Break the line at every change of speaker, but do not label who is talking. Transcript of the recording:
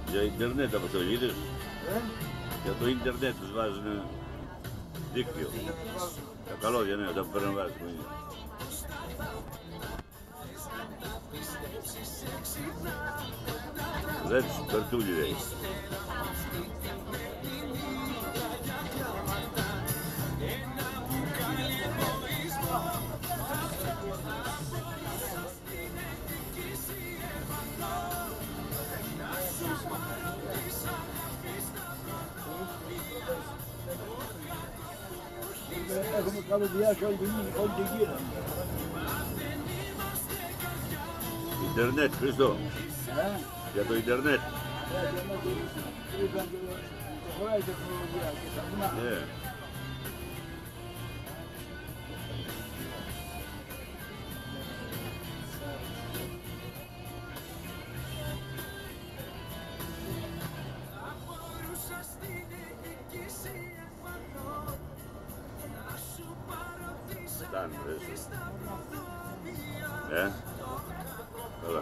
Για ίντερνετ αποστολίδες. Για το ίντερνετ τους βάζουν δίκτυο. Τα καλώδια, ναι, όταν παίρνουν βάζουν. Ρέτς, Περτούλη λέει.
Έχουμε καλωδιάσει όλη την γύρα.
Ιντερνετ, Χριστό. Για το ίντερνετ.
Χωράει τεχνολογία και θα βγουν.
Καλά.